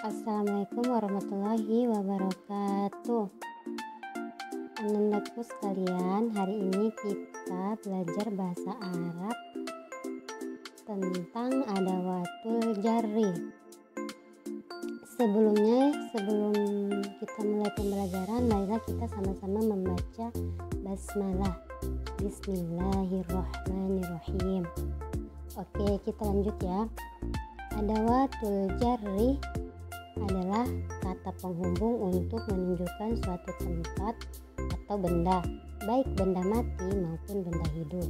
Assalamualaikum warahmatullahi wabarakatuh. Anandaku sekalian, hari ini kita belajar bahasa Arab tentang adawatul jarri. Sebelum kita mulai pembelajaran, marilah kita sama-sama membaca basmalah. Bismillahirrahmanirrahim. Oke, kita lanjut ya. Adawatul jarri adalah kata penghubung untuk menunjukkan suatu tempat atau benda, baik benda mati maupun benda hidup.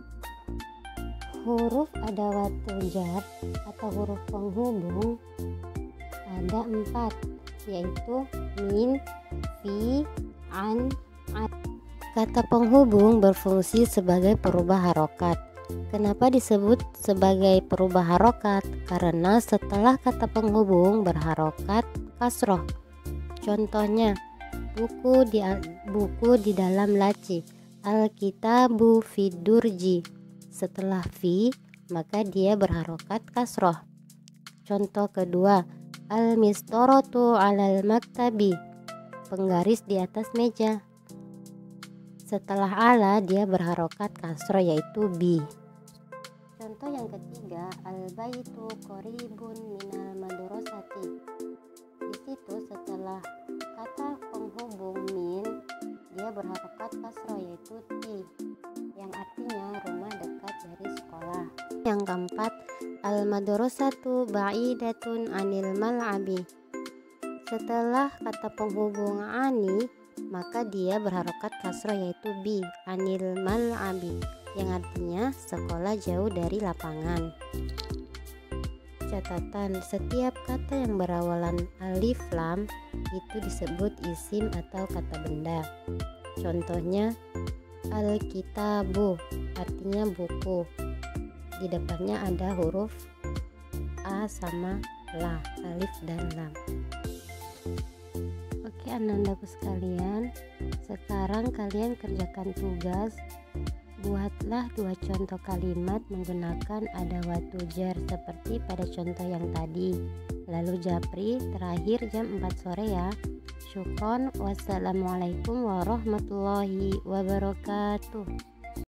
Huruf adawatul jar atau huruf penghubung ada 4, yaitu min, fi, an, ad. Kata penghubung berfungsi sebagai perubah harokat. Kenapa disebut sebagai perubah harokat? Karena setelah kata penghubung berharokat kasroh. Contohnya, buku di dalam laci, al-kitabu fidurji. Setelah fi, maka dia berharokat kasroh. Contoh kedua, al-mistorotu alal maktabi, penggaris di atas meja. Setelah ala, dia berharokat kasroh, yaitu bi. Contoh yang ketiga, al-baitu qoribun minal madrasati. Di situ setelah kata penghubung min, dia berharokat kasroh, yaitu ti, yang artinya rumah dekat dari sekolah. Yang keempat, al-madrasatu ba'idatun anil mal'abi. Setelah kata penghubung ani, maka dia berharokat kasroh, yaitu bi, anil mal'abi, yang artinya sekolah jauh dari lapangan. Catatan, setiap kata yang berawalan alif lam itu disebut isim atau kata benda. Contohnya, al-kitabu artinya buku, di depannya ada huruf a sama la, alif dan lam. Oke, anandaku sekalian, sekarang kalian kerjakan tugas. Buatlah 2 contoh kalimat menggunakan adawatul jar seperti pada contoh yang tadi. Lalu japri terakhir jam 4 sore ya. Syukron. Wassalamualaikum warahmatullahi wabarakatuh.